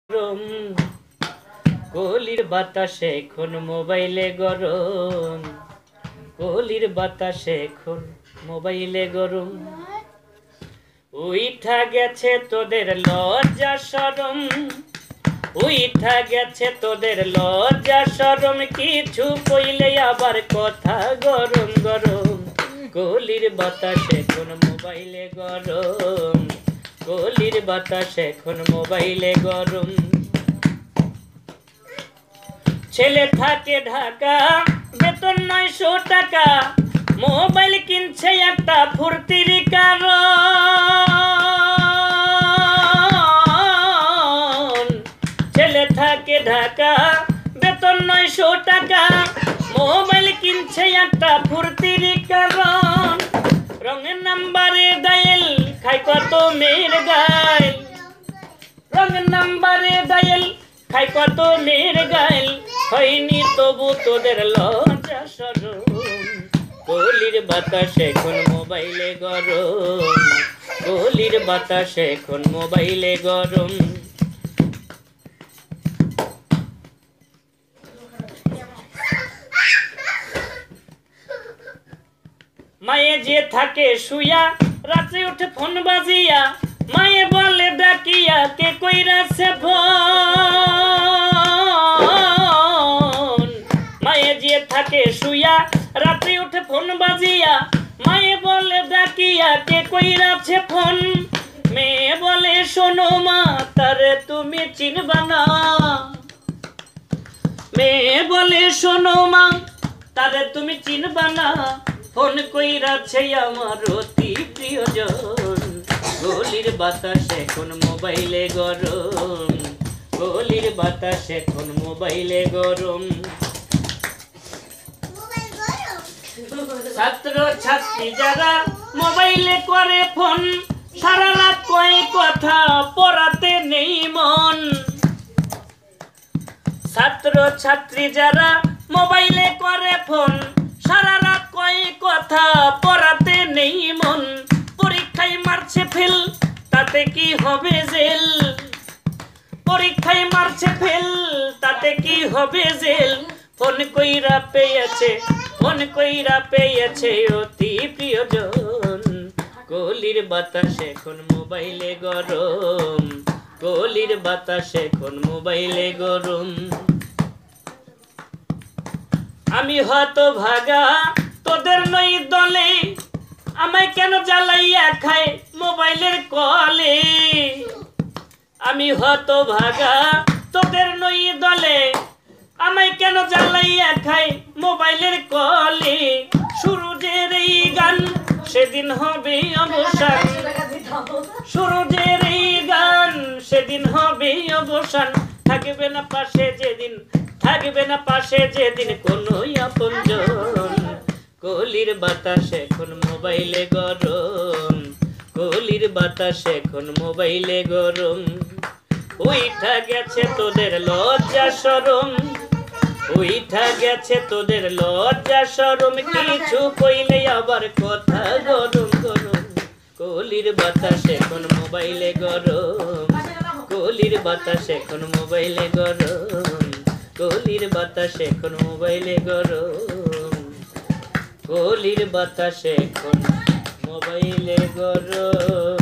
গরম কলির বাতাসে এখন মোবাইলে গরম, কলির বাতাসে এখন মোবাইলে গরম। উইঠা গেছে তোদের লজ্জা শরম, উইঠা গেছে তোদের লজ্জা শরম, কিছু কইলে আবার কথা গরম গরম। কলির বাতাসে এখন মোবাইলে গরম, কলির বাতাসে এখন মোবাইলে গরম। ছেলে থাকে ঢাকা, বেতন 900 টাকা, মোবাইল কিনছে একটা ফুর্তির কারণ। ছেলে থাকে ঢাকা, বেতন 900 টাকা, মোবাইল কিনছে একটা ফুর্তির কারণ। রঙের নাম্বারে ডায়াল খাই কত মেয়ের গাইল, রঙের নাম্বারে ডায়াল খাই কত মেয়ের গাইল, হয়নি তবু তোদের লজ্জা শরম। কলির বাতাসে এখন মোবাইলে গরম, কলির বাতাসে এখন মোবাইলে গরম। মায়ে যে থাকে শুয়া, রাতে উঠে ফোন বাজিয়া, মায়ে বলে ডাকিয়া কে কইরাছে ফোন। মায়ে যে থাকে শুয়া, রাতে উঠে ফোন বাজিয়া, মায়ে বলে ডাকিয়া কে কইরাছে ফোন। মেয়ে বলে শোনো মা, তারে তুমি চিনবা না। মেয়ে বলে শোনো মা, তারে তুমি চিনবা না, ফোন কইরাছে আমার অতি প্রিয়জন। কলির বাতাসে এখন মোবাইলে গরম, কলির বাতাসে এখন মোবাইলে গরম। ছাত্র ছাত্রী যারা মোবাইলে করে ফোন, সারা রাত কয় কথা পড়াতে নেই মন। ছাত্র ছাত্রী যারা মোবাইলে করে ফোন, সারা রাত কয় কথা পড়াতে নেই মন। পরীক্ষায় মারছে ফেল, তাতে কি হবে জেল। পরীক্ষায় মারছে ফেল, তাতে কি হবে জেল। ফোন কইরা পেয়েছে, ফোন কইরা পেয়েছে অতি প্রিয়জন। কলির বাতাসে এখন মোবাইলে গরম, কলির বাতাসে এখন মোবাইলে গরম। আমি হয়তো ভাগা তোদের নই দলে, আমায় কেন জ্বালাইয়া খায় মোবাইলের কলে। আমি হয়তো ভাগা তোদের নই দলে, আমায় কেন জ্বালাইয়া খায় মোবাইলের কলে। সুরজের এই গান সেদিন হবে অবসান, সুরজের এই গান সেদিন হবে অবসান। থাকবে না পাশে যেদিন, থাকবে না পাশে যেদিন কোনো আপনজন। কলির বাতাসে এখন মোবাইলে গরম, কলির বাতাসে এখন মোবাইলে গরম। উইঠা গেছে তোদের লজ্জা শরম, উইঠা গেছে তোদের লজ্জা শরম, কিছু কইলে আবার কথা গরম গরম। কলির বাতাসে এখন মোবাইলে গরম, কলির বাতাসে এখন মোবাইলে গরম, কলির বাতাসে এখন মোবাইলে গরম, কলির বাতাসে এখন মোবাইলে গরম।